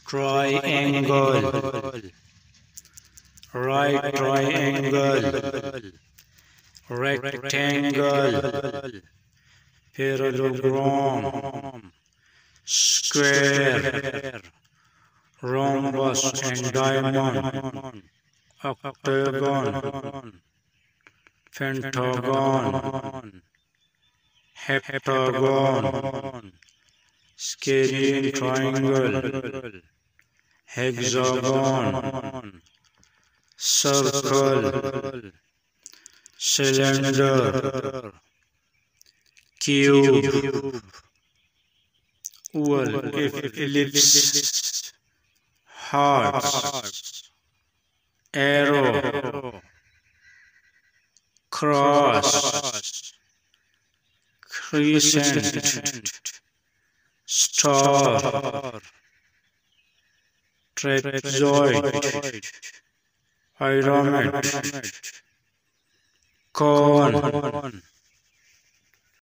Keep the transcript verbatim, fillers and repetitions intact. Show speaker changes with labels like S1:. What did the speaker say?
S1: triangle, right triangle, rectangle, parallelogram, square, rhombus and diamond, octagon, pentagon, heptagon, Scalene triangle, hexagon, circle, cylinder, cube, oval, ellipse, heart, arrow, cross, crescent, star, trapezoid, pyramid, cone,